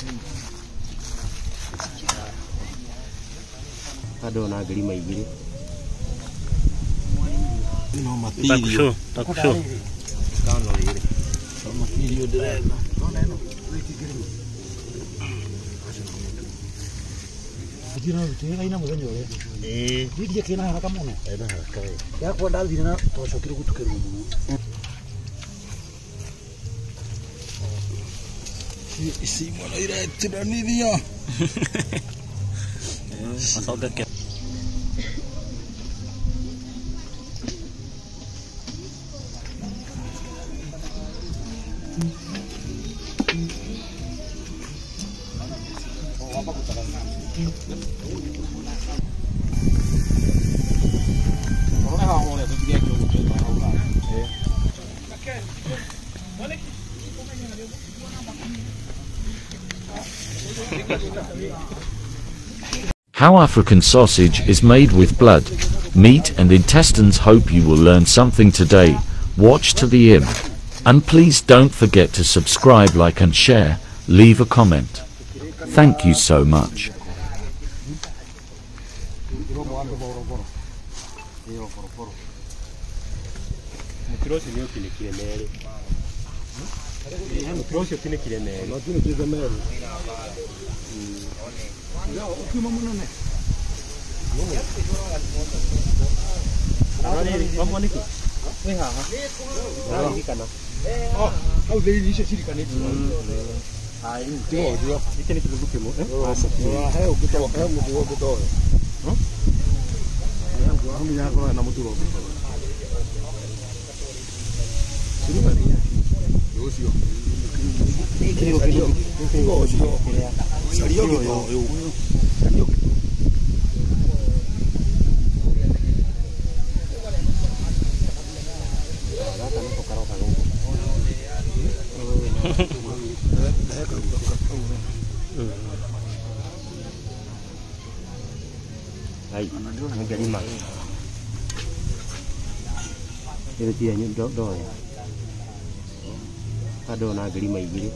Bado na gari maigire. No material. Takusho. Kano ile. No material direna. No. Kira tega ina muthenya ule. Ndiye kina haraka muno. Ena haraka. Ya kwa ndathire na twacokire gutukirwo muno. Isi mwana iretiraniria. Masoga ke. How African sausage is made with blood, meat and intestines. Hope you will learn something today. Watch to the end. And please don't forget to subscribe, like and share. Leave a comment. Thank you so much. Ai, gari mai. Ile tia nyu do. Bado na gari maigire.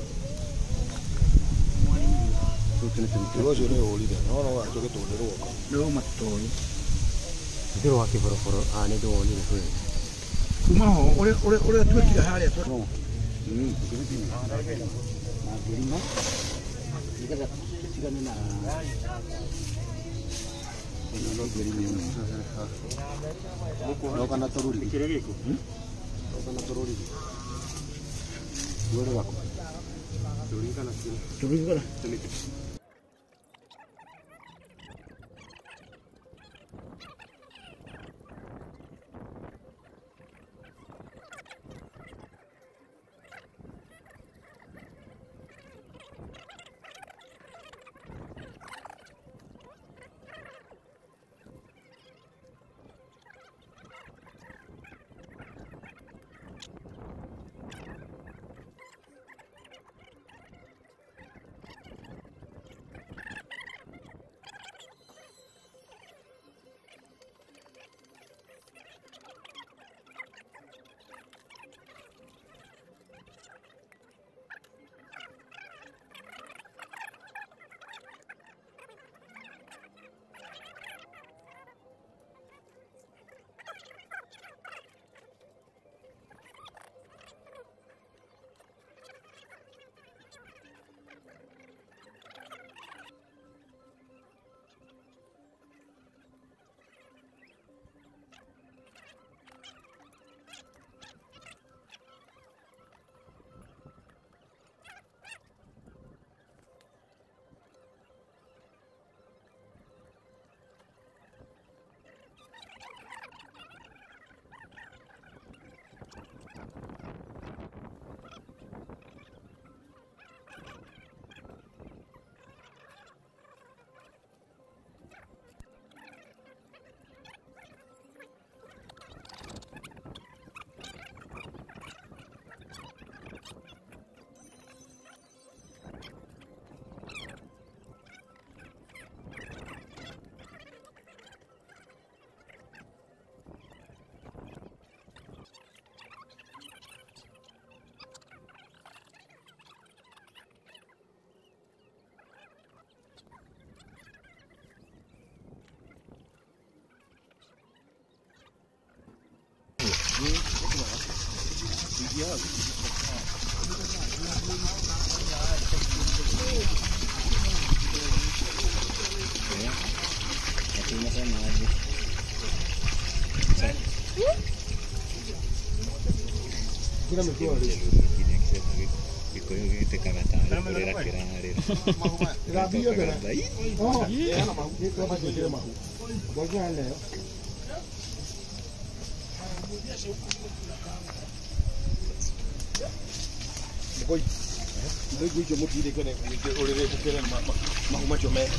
Tuocio ni urire. No acoke tundirwo. No matoi. Ndio wake boroforo ni ndo ni kwe. Kuma ho ore twekira haria twa. Kira mekua ali. Iko hiyo tekavata kurera kirare. Rabio kana. Oh, yana mahu. Iko hapa kile mahu. Bwaga leo. Boy. Ndio hiyo mtu ile kana orere kukera mahu macho me.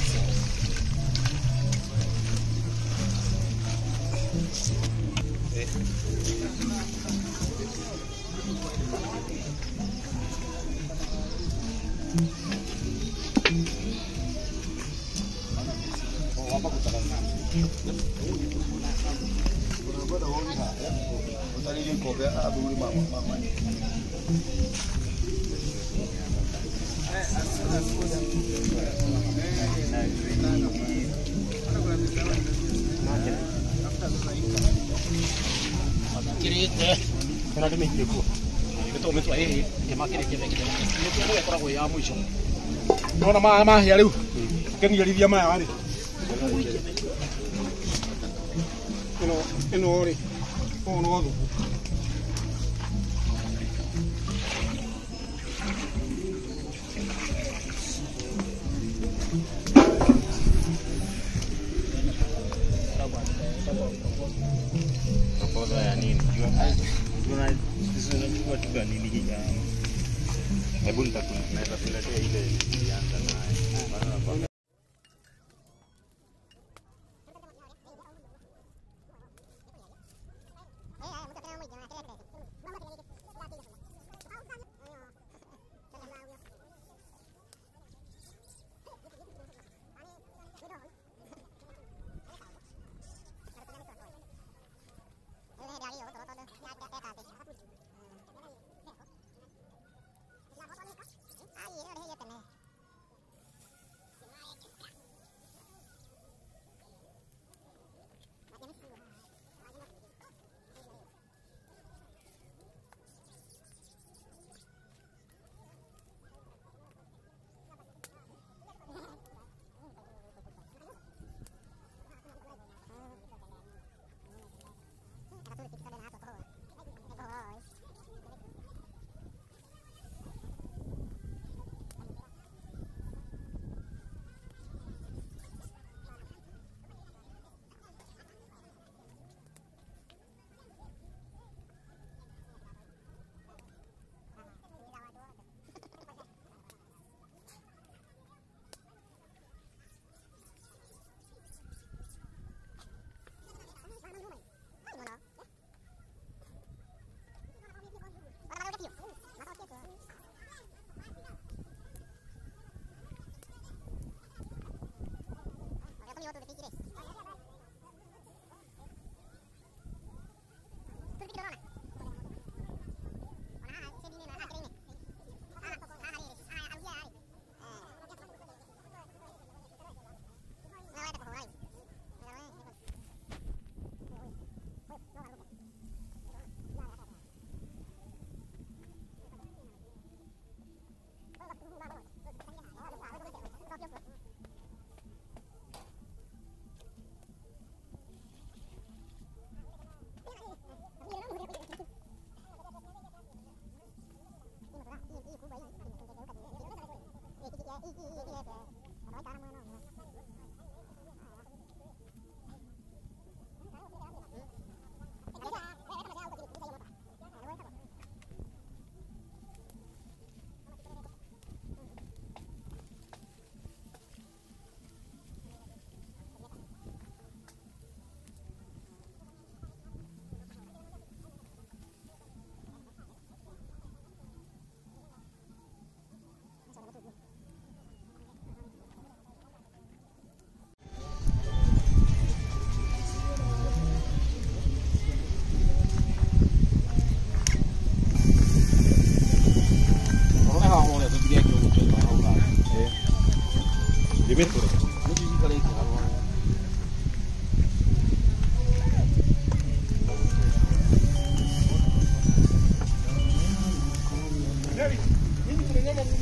Kana tumekile kwa. Beto umetwa makere kile kile. Ndio kwa kwa ya mwisho. Naona mama ya leo. Kani yalivia maya wale. Eno ore. Ono wado. Proposa ya nini? Tunachukua nini hii? Hebu naweza kuletea ile ilianza naye.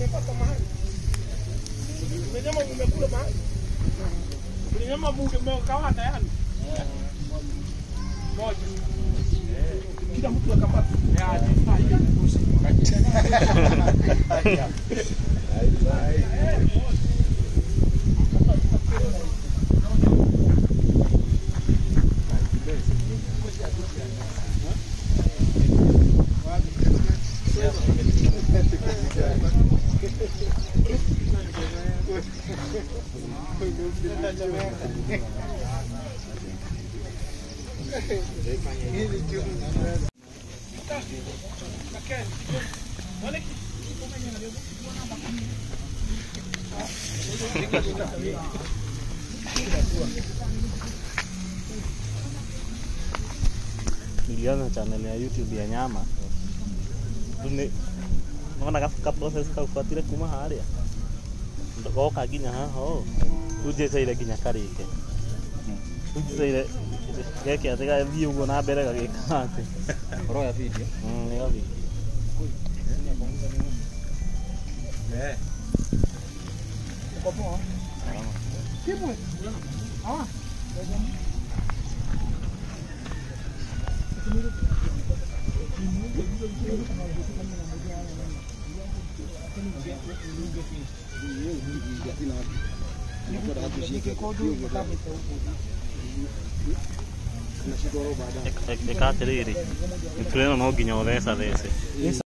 umepata mahali. Umenyama umekula mahali. Umenyama umekawata yani. Moja. Kila mtu akamata. Niliona channel ya YouTube ya nyama. Naona ka process ka kufuatilia kuma haria. Ndo ka ginya haho. Uje ile ginya karike. Uje ile yake ataka view ugo na mbere gagikate. Oro ya video. Ni ya video. Uko poa? Kipo. Ekateriri. Nituleno no ginya odesa these.